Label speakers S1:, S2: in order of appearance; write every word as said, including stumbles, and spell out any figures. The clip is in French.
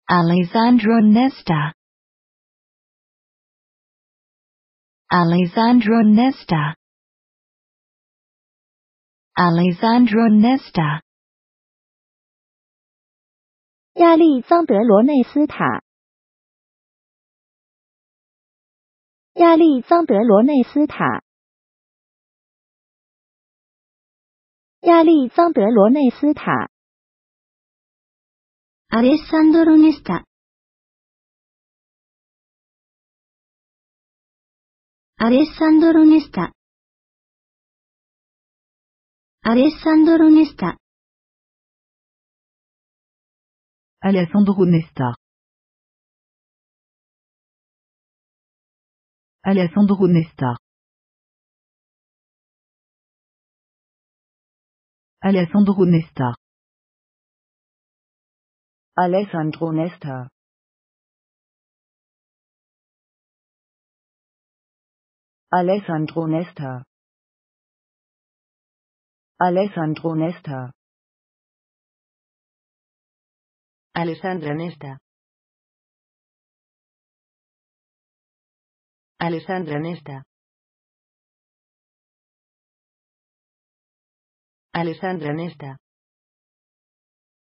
S1: Alessandro Nesta. Alessandro Nesta. Alessandro Nesta.
S2: 亚利桑德罗内斯塔，亚利桑德罗内斯塔，亚利桑德罗内斯塔。
S3: Alessandro Nesta. Alessandro Nesta. Alessandro Nesta.
S4: Alessandro Nesta. Alessandro Nesta. Alessandro Nesta.
S5: Alessandro Nesta. Alessandro Nesta. Alessandro Nesta.
S6: Alessandra Nesta. Alessandra Nesta. Alessandra Nesta.